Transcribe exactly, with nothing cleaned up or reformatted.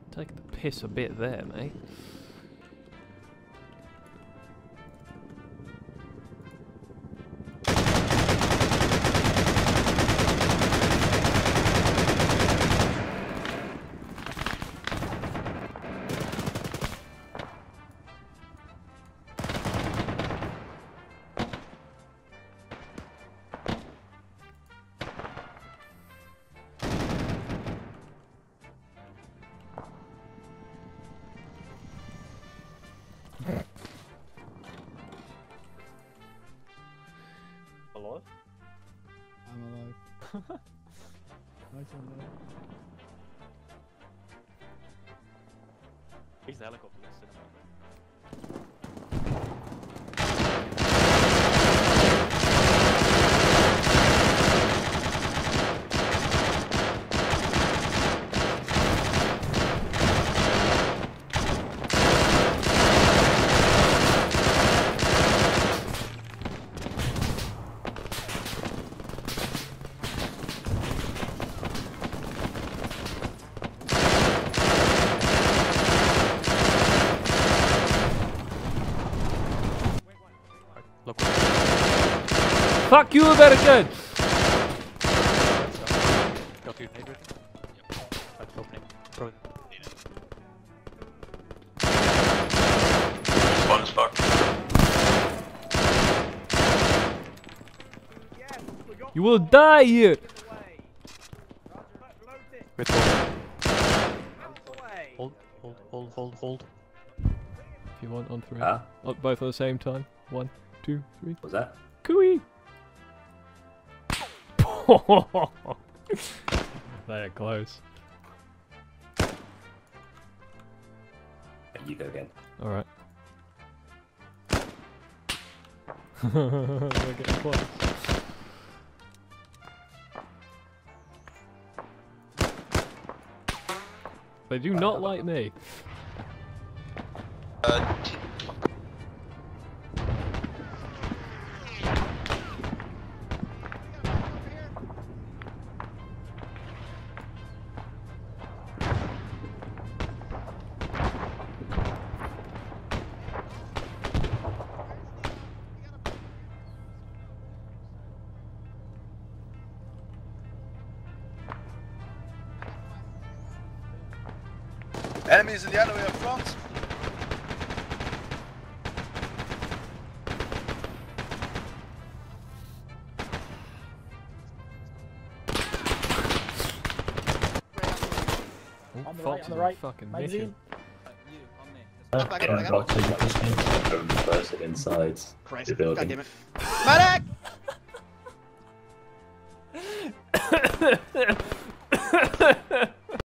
Taking the piss a bit there, mate. Alive? I'm alive. Nice one, man. He's the helicopter that's in the Fuck you, American! Got two neighbors. Yep. I'd go name. Throw them. Spawn as fuck. You will die here! Wait, hold. Hold, hold, hold, hold, hold. If you want, on three. Huh? Oh, both at the same time. One, two, three. What's that? Cooey! They're close. You go again. Alright. We're getting close. They do not like me. Uh, Enemies in the alleyway up front. Oh, On the Fox right, on the is right. fucking Magazine. mission. Back in, back in. First inside Christ, the building. God damn it. Medic!